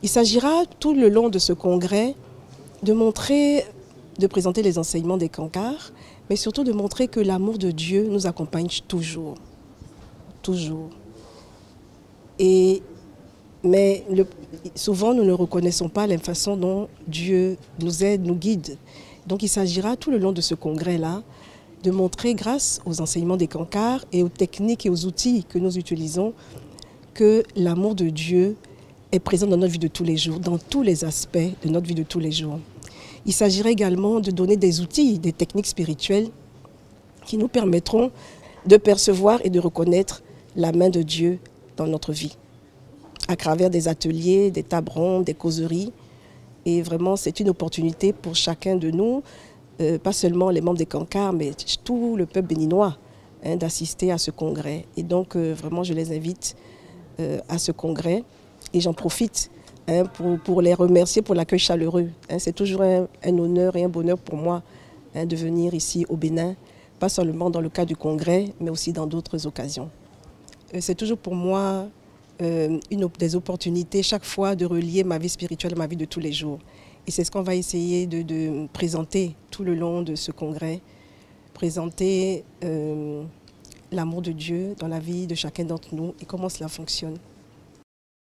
Il s'agira tout le long de ce congrès de montrer, de présenter les enseignements des cancars, mais surtout de montrer que l'amour de Dieu nous accompagne toujours. Toujours. Mais souvent, nous ne reconnaissons pas la façon dont Dieu nous aide, nous guide. Donc il s'agira tout le long de ce congrès-là de montrer, grâce aux enseignements des cancars et aux techniques et aux outils que nous utilisons, que l'amour de Dieu est présent dans notre vie de tous les jours, dans tous les aspects de notre vie de tous les jours. Il s'agirait également de donner des outils, des techniques spirituelles qui nous permettront de percevoir et de reconnaître la main de Dieu dans notre vie, à travers des ateliers, des tables rondes, des causeries. Et vraiment, c'est une opportunité pour chacun de nous, pas seulement les membres des cancars, mais tout le peuple béninois, d'assister à ce congrès. Et donc, vraiment, je les invite à ce congrès. Et j'en profite pour les remercier pour l'accueil chaleureux. C'est toujours un honneur et un bonheur pour moi de venir ici au Bénin, pas seulement dans le cadre du congrès, mais aussi dans d'autres occasions. C'est toujours pour moi une des opportunités chaque fois de relier ma vie spirituelle à ma vie de tous les jours. Et c'est ce qu'on va essayer de présenter tout le long de ce congrès, présenter l'amour de Dieu dans la vie de chacun d'entre nous et comment cela fonctionne.